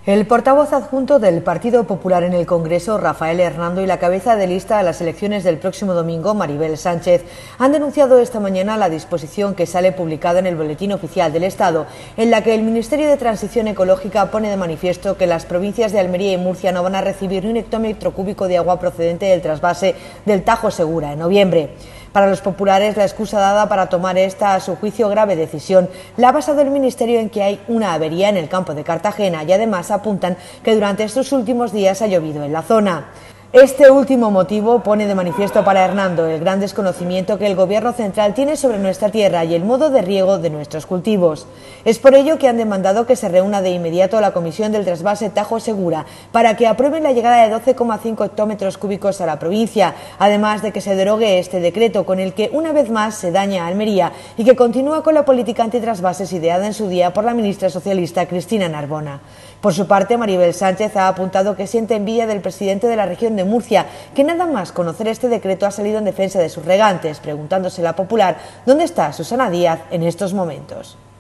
El portavoz adjunto del Partido Popular en el Congreso, Rafael Hernando, y la cabeza de lista a las elecciones del próximo domingo, Maribel Sánchez, han denunciado esta mañana la disposición que sale publicada en el Boletín Oficial del Estado, en la que el Ministerio de Transición Ecológica pone de manifiesto que las provincias de Almería y Murcia no van a recibir ni un hectómetro cúbico de agua procedente del trasvase del Tajo Segura en noviembre. Para los populares, la excusa dada para tomar esta, a su juicio, grave decisión la ha basado el Ministerio en que hay una avería en el campo de Cartagena y además apuntan que durante estos últimos días ha llovido en la zona. Este último motivo pone de manifiesto para Hernando el gran desconocimiento que el Gobierno central tiene sobre nuestra tierra y el modo de riego de nuestros cultivos. Es por ello que han demandado que se reúna de inmediato la Comisión del Trasvase Tajo Segura para que aprueben la llegada de 12,5 hectómetros cúbicos a la provincia, además de que se derogue este decreto con el que una vez más se daña a Almería y que continúa con la política antitrasvases ideada en su día por la ministra socialista Cristina Narbona. Por su parte, Maribel Sánchez ha apuntado que siente envidia del presidente de la región de Murcia, que nada más conocer este decreto ha salido en defensa de sus regantes, preguntándose la popular dónde está Susana Díaz en estos momentos.